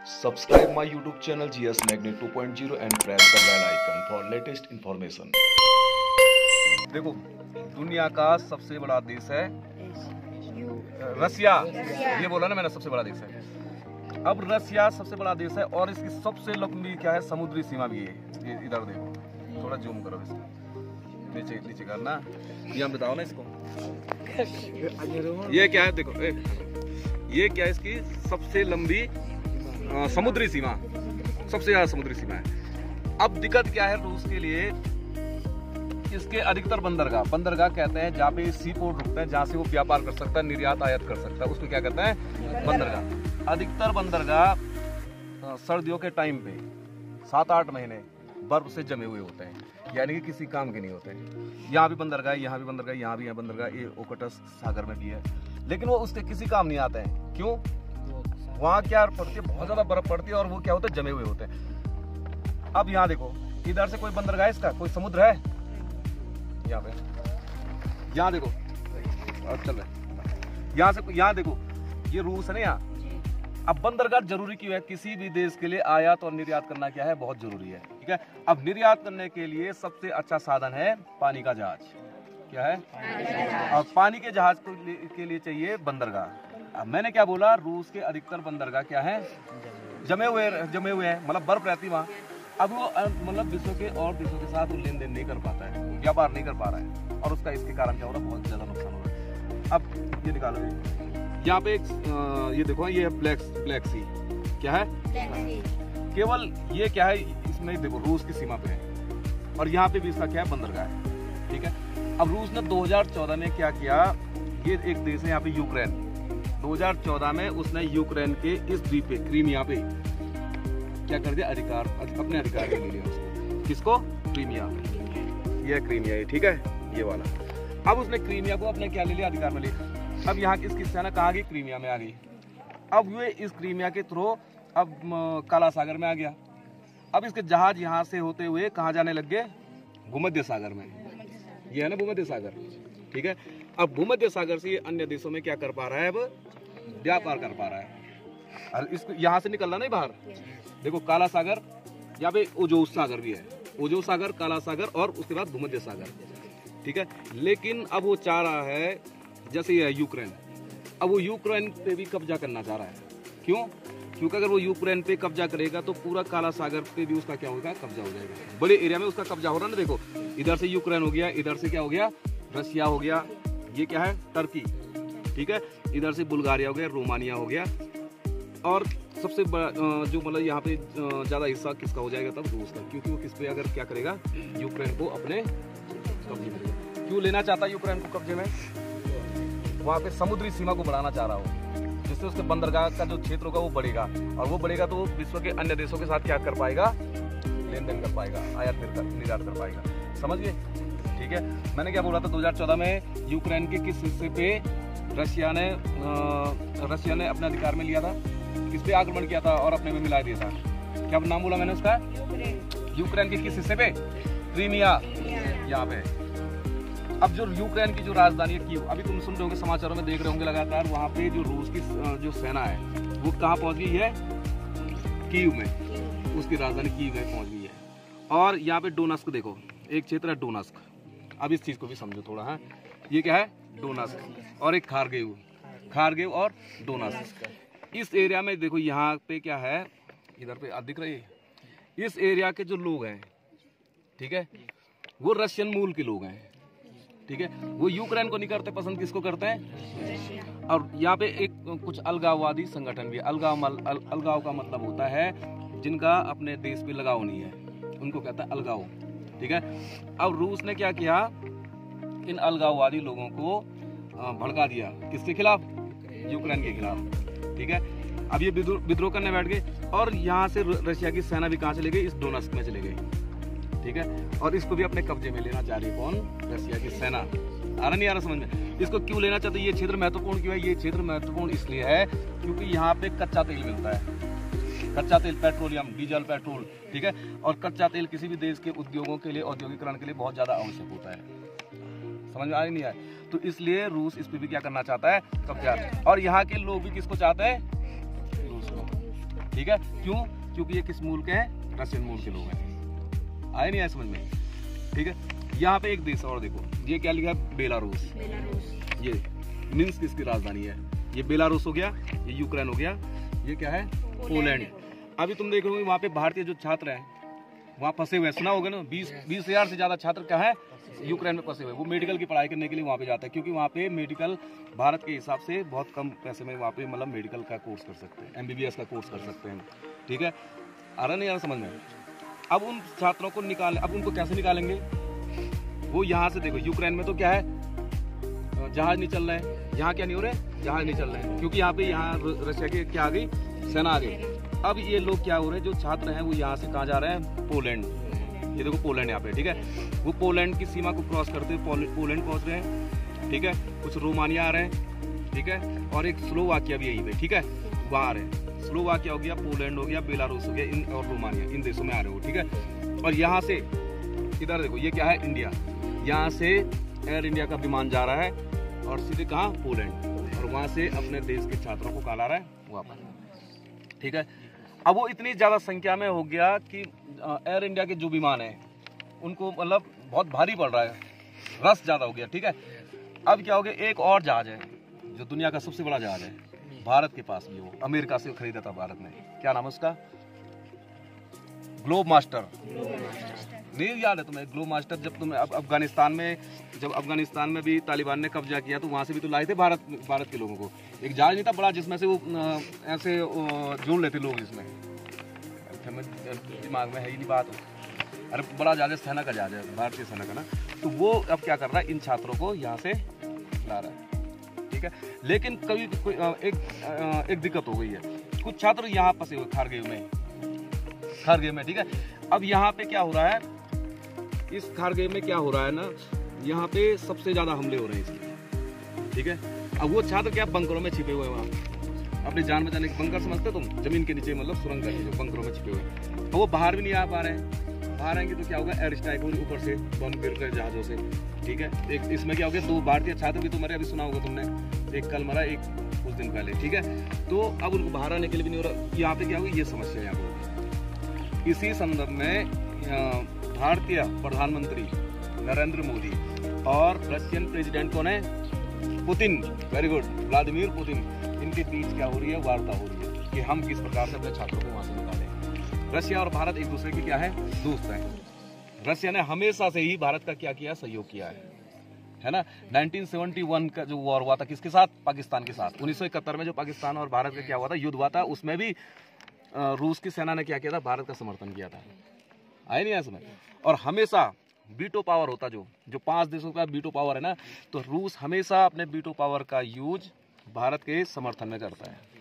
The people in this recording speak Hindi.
Subscribe my YouTube channel GS Magnet 2.0 and press the bell icon for latest information. देखो, दुनिया का सबसे बड़ा देश है रसिया। ये बोला ना मैंने, सबसे बड़ा देश है। अब रसिया सबसे बड़ा देश है और इसकी सबसे लंबी क्या है, समुद्री सीमा भी है। ये इधर देखो, थोड़ा जूम करो इसको, नीचे नीचे करना। ये हम बताओ ना इसको, ये क्या है देखो, ये क्या है, इसकी सबसे लंबी समुद्री सीमा, सबसे ज्यादा समुद्री सीमा है। अब दिक्कत क्या है रूस के लिए, इसके अधिकतर बंदरगाह कहते हैं जहाँ पे सी पोर्ट रुकते हैं, जहाँ से वो व्यापार कर सकता है, निर्यात आयात कर सकता है, उसको क्या कहते हैं, बंदरगाह। अधिकतर बंदरगाह सर्दियों के टाइम पे 7-8 महीने बर्फ से जमे हुए होते हैं, यानी कि किसी काम के नहीं होते हैं। यहाँ भी बंदरगाह, यहाँ भी बंदरगाह, यहाँ भी है बंदरगाह, ये ओकोटस सागर में भी है, लेकिन वो उसके किसी काम नहीं आते हैं। क्यों? वहाँ क्या पड़ती है, बहुत ज्यादा बर्फ पड़ती है और वो क्या होता है, जमे हुए होते हैं। अब यहाँ देखो, इधर से कोई बंदरगाह, इसका कोई समुद्र है यहाँ पे, यहाँ देखो, अब चल रहे यहाँ से, यहाँ देखो, ये रूस है ना यहाँ। अब बंदरगाह जरूरी क्यों है? किसी भी देश के लिए आयात और निर्यात करना क्या है, बहुत जरूरी है। ठीक है, अब निर्यात करने के लिए सबसे अच्छा साधन है पानी का जहाज। क्या है? और पानी के जहाज के लिए चाहिए बंदरगाह। अब मैंने क्या बोला, रूस के अधिकतर बंदरगाह क्या है, जमे हुए हैं, मतलब बर्फ रहती वहाँ। अब वो मतलब विश्व के और देशों के साथ वो लेन देन नहीं कर पाता है, व्यापार नहीं कर पा रहा है, और उसका इसके कारण क्या हो रहा है, बहुत ज्यादा नुकसान हो रहा है। अब ये निकालो, यहाँ पे ये देखो, ये ब्लैक सी, क्या है, केवल ये क्या है, इसमें देखो रूस की सीमा पे है, और यहाँ पे भी इसका क्या है, बंदरगाह है। ठीक है, अब रूस ने 2014 में क्या किया, ये एक देश है यहाँ पे यूक्रेन, 2014 में उसने यूक्रेन के इस द्वीप पे, क्रीमिया पे क्या कर दिया, अधिकार, अपने अधिकार में ले लिया उसको। किसको? क्रीमिया। ये क्रीमिया है, ठीक है, ये वाला। अब उसने क्रीमिया को अपने क्या ले लिया, अधिकार में ले लिया। अब यहाँ किसकी सेना कहाँ गई, क्रीमिया में आ गई। अब ये इस क्रीमिया के थ्रू अब काला सागर में आ गया। अब इसके जहाज यहाँ से होते हुए कहाँ जाने लग गए, भूमध्य सागर में। ये है ना भूमध्य सागर, ठीक है। अब भूमध्य सागर से ये अन्य देशों में क्या कर पा रहा है, अब व्यापार कर पा रहा है। और इसको यहाँ से निकलना नहीं बाहर, देखो काला सागर, यहाँ पे ओजोस सागर भी है, ओजोस सागर, काला सागर और उसके बाद भूमध्य सागर। ठीक है, लेकिन अब वो चाह रहा है, जैसे ये यूक्रेन, अब वो यूक्रेन पे भी कब्जा करना चाह रहा है। क्यों? क्योंकि अगर वो यूक्रेन पे कब्जा करेगा तो पूरा काला सागर पे भी उसका क्या होगा, कब्जा हो जाएगा। बड़े एरिया में उसका कब्जा हो रहा है ना, देखो इधर से यूक्रेन हो गया, इधर से क्या हो गया, रसिया हो गया, ये क्या है, टर्की। ठीक है, इधर से बुल्गारिया हो गया, रोमानिया हो गया, और सबसे बड़ा जो मतलब यहाँ पे ज्यादा हिस्सा किसका हो जाएगा, तब रूस का। क्योंकि वो किस पे अगर क्या करेगा, यूक्रेन को अपने कब्जे में। क्यों लेना चाहता है यूक्रेन को कब्जे में? वहाँ पे समुद्री सीमा को बढ़ाना चाह रहा हो, जिससे उसके बंदरगाह का जो क्षेत्र होगा वो बढ़ेगा, और वो बढ़ेगा तो वो विश्व के अन्य देशों के साथ क्या कर पाएगा, लेन देन कर पाएगा, आयात निर्यात कर पाएगा। समझ गए? ठीक है, मैंने क्या बोला था, 2014 में यूक्रेन के किस हिस्से पे रशिया ने अपने अधिकार में लिया था, किस पे आक्रमण किया था और अपने में मिला दिया था। क्या नाम बोला मैंने उसका? यूक्रेन के किस हिस्से पे? क्रीमिया, यहाँ पे। अब जो यूक्रेन की जो राजधानी है कीव, अभी तुम सुन रहे होंगे, समाचारों में देख रहे होंगे लगातार, वहाँ पे जो रूस की जो सेना है वो कहाँ पहुँच गई है, कीव में, उसकी राजधानी कीव में पहुँच गई है। और यहाँ पे डोनेस्क देखो, एक क्षेत्र है डोनेस्क। अब इस चीज को भी समझो थोड़ा, है ये क्या है, डोनेस्क, और एक खारगिव और डोनेस्क। इस एरिया में देखो, यहाँ पे क्या है, इधर पे दिख रही है, इस एरिया के जो लोग हैं, ठीक है, वो रशियन मूल के लोग हैं। ठीक है, वो यूक्रेन को नहीं करते पसंद, किसको करते हैं? और यहाँ पे एक कुछ अलगाववादी संगठन भी है। अलगाव का मतलब होता है जिनका अपने देश पे लगाव नहीं है, उनको कहता है अलगाव। ठीक है, अब रूस ने क्या किया, इन अलगाववादी लोगों को भड़का दिया, किसके खिलाफ, यूक्रेन के खिलाफ। ठीक है, अब ये विद्रोह करने बैठ गए, और यहाँ से रशिया की सेना भी कहाँ चले गई, इस डोनेस्क में चले गई। ठीक है, और इसको भी अपने कब्जे में लेना चाह रही कौन, रशिया की सेना। आ रहा नहीं आ रहा समझ में? इसको क्यों लेना चाहते, ये क्षेत्र महत्वपूर्ण क्यों है? ये क्षेत्र महत्वपूर्ण इसलिए है क्योंकि यहाँ पे कच्चा तेल मिलता है, कच्चा तेल, पेट्रोलियम, डीजल, पेट्रोल। ठीक है, और कच्चा तेल किसी भी देश के उद्योगों के लिए, औद्योगिकरण के लिए बहुत ज्यादा आवश्यक होता है। समझ में आ नहीं आया? तो इसलिए रूस इस पे भी क्या करना चाहता है, कब्जा। और यहाँ के लोग भी किसको चाहते हैं, रूस को। ठीक है, क्यों? क्योंकि ये किस मूल के हैं? रशियन मूल के लोग हैं। आए नहीं आए समझ में? ठीक है, यहाँ पे एक देश और देखो, ये क्या लिखा है? बेलारूस। ये मिन्स्क इसकी राजधानी है। ये बेलारूस हो गया, ये यूक्रेन हो गया, ये क्या है? पोलैंड। अभी तुम देख रहे हो वहाँ पे भारतीय जो छात्र हैं वहाँ फंसे हुए हैं, सुना होगा ना, 20,000 से ज्यादा छात्र क्या है? यूक्रेन में फंसे हुए। वो मेडिकल की पढ़ाई करने के लिए वहाँ पे जाते हैं, क्योंकि वहाँ पे मेडिकल भारत के हिसाब से बहुत कम पैसे में वहाँ पे मतलब मेडिकल का कोर्स कर सकते हैं, MBBS का कोर्स कर सकते हैं। ठीक है, आ रहा नहीं आ रहा समझ में? अब उन छात्रों को निकालें, अब उनको कैसे निकालेंगे? वो यहाँ से देखो, यूक्रेन में तो क्या है? जहाज नहीं चल रहे हैं। यहाँ क्या नहीं हो रहे? जहाज नहीं चल रहे हैं, क्योंकि यहाँ पे रशिया के क्या आ गई? सेना आ गई। अब ये लोग क्या हो रहे हैं? जो छात्र हैं वो यहाँ से कहाँ जा रहे हैं? पोलैंड। ये देखो पोलैंड यहाँ पे, ठीक है, वो पोलैंड की सीमा को क्रॉस करते हुए पोलैंड पहुँच रहे हैं। ठीक है, कुछ रोमानिया आ रहे हैं, ठीक है, और एक स्लोवाकिया भी यहीं पे, ठीक है, वहाँ आ रहे हैं। स्लोवाकिया हो गया, पोलैंड हो गया, बेलारूस हो गया, इन और रोमानिया, इन देशों में आ रहे हो। ठीक है, और यहाँ से इधर देखो, ये क्या है? इंडिया। यहाँ से एयर इंडिया का विमान जा रहा है और सीधे कहाँ? पोलैंड, और वहाँ से अपने देश के छात्रों को कहाँ ला रहा है? वापस। ठीक है, अब वो इतनी ज़्यादा संख्या में हो गया कि एयर इंडिया के जो विमान है उनको मतलब बहुत भारी पड़ रहा है, रस ज़्यादा हो गया। ठीक है, अब क्या हो गया? एक और जहाज है जो दुनिया का सबसे बड़ा जहाज है, भारत के पास भी, वो अमेरिका से खरीदा था भारत ने। क्या नाम है उसका? Globe master. नहीं याद है तुम्हें? ग्लोब मास्टर जब तुम अफगानिस्तान में भी तालिबान ने कब्जा किया तो वहां से भी तो लाए थे भारत के लोगों को। एक जहाज नहीं था बड़ा जिसमें से वो ऐसे जोड़ लेते लोग, इसमें दिमाग में है ही नहीं बात। अरे बड़ा जहाज है, सेना का जहाज है, भारतीय सेना का ना। तो वो अब क्या कर रहा है? इन छात्रों को यहाँ से ला रहा है। ठीक है, लेकिन कभी एक दिक्कत हो गई है, कुछ छात्र यहाँ फंसे हुए खारगिव में। ठीक है, अब यहाँ पे क्या हो रहा है? इस खारगिव में क्या हो रहा है ना, यहाँ पे सबसे ज्यादा हमले हो रहे हैं इसलिए। ठीक है, अब वो छात्र क्या बंकरों में छिपे हुए हैं, वहाँ अपनी जान बचाने के बंकर समझते तुम? जमीन के नीचे मतलब सुरंग करके जो बंकरों में छिपे हुए हैं, तो वो बाहर भी नहीं आ पा रहे हैं। बाहर आएंगे तो क्या होगा? एयर स्ट्राइक होगी ऊपर से, बम गिर रहे जहाजों से। ठीक है, एक इसमें क्या हो गया? 2 भारतीय छात्र भी तो मरे, अभी सुना होगा तुमने, एक कल मरा, एक कुछ दिन पहले। ठीक है, तो अब उनको बाहर आने के लिए भी नहीं हो रहा। यहाँ पे क्या होगी? ये समस्या यहाँ पे। इसी संदर्भ में भारतीय प्रधानमंत्री नरेंद्र मोदी और रशियन प्रेसिडेंट कौन है? Putin, very good, Vladimir Putin, इनके बीच क्या हो रही है? वार्ता हो रही है कि हम किस प्रकार से अपने छात्रों को वहां से निकालें। रशिया और भारत एक दूसरे के क्या है? दोस्त हैं। रशिया ने हमेशा से ही भारत का क्या किया? सहयोग किया है ना। 1971 का जो वॉर हुआ था किसके साथ? पाकिस्तान के साथ। 1971 में जो पाकिस्तान और भारत का क्या हुआ था? युद्ध हुआ था, उसमें भी रूस की सेना ने क्या किया था? भारत का समर्थन किया था। आए नहीं समझ? और हमेशा वीटो पावर होता, जो 5 देशों का वीटो पावर है ना, तो रूस हमेशा अपने वीटो पावर का यूज भारत के समर्थन में करता है।